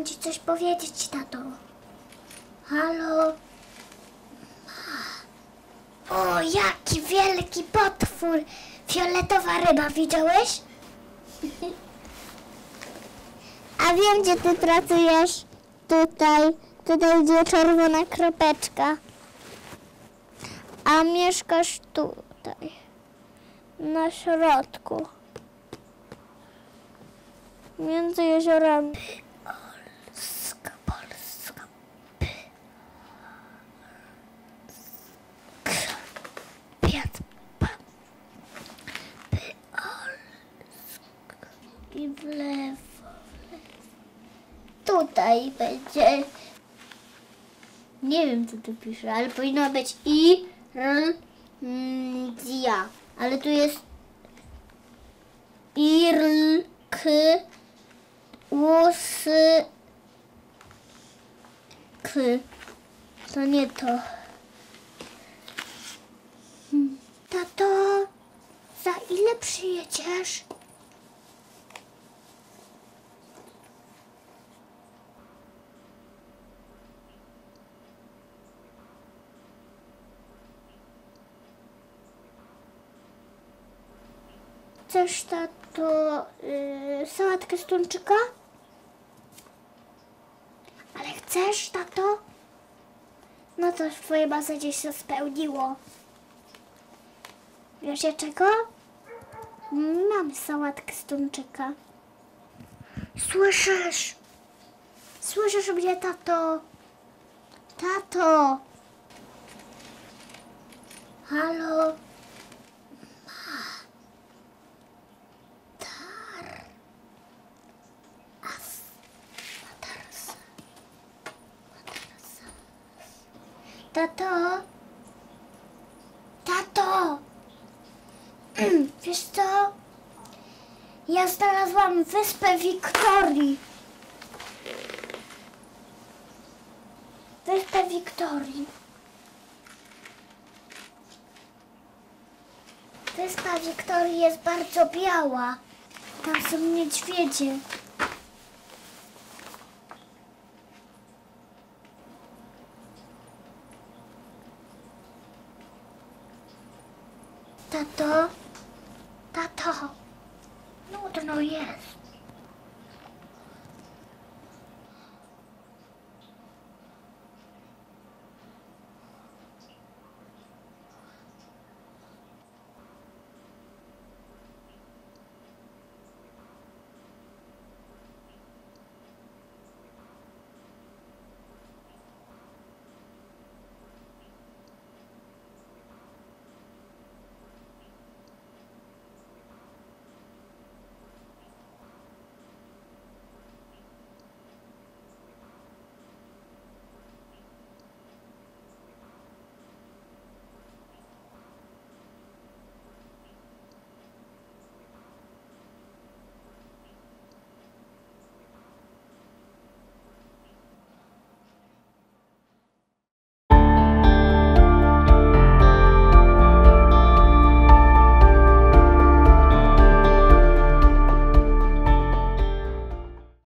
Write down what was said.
Chciałam ci coś powiedzieć, tato. Halo? O, jaki wielki potwór! Fioletowa ryba, widziałeś? A wiem, gdzie ty pracujesz. Tutaj, gdzie czerwona kropeczka. A mieszkasz tutaj, na środku. Między jeziorami. Polska. I w lewo. Tutaj będzie. Nie wiem, co tu pisze, ale powinno być Irlandia. Ale tu jest To nie to. Tato, za ile przyjedziesz? Chcesz, tato, sałatkę z tuńczyka? Ale chcesz, tato? No to twoje marzenie się spełniło. Wiesz czego? Mam sałatkę z tuńczyka. Słyszysz? Słyszysz mnie, tato? Tato! Halo? Tato? Tato! Wiesz co? Ja znalazłam wyspę Wiktorii. Wyspę Wiktorii. Wyspa Wiktorii jest bardzo biała. Tam są niedźwiedzie. Tato? Tato? Nudno jest.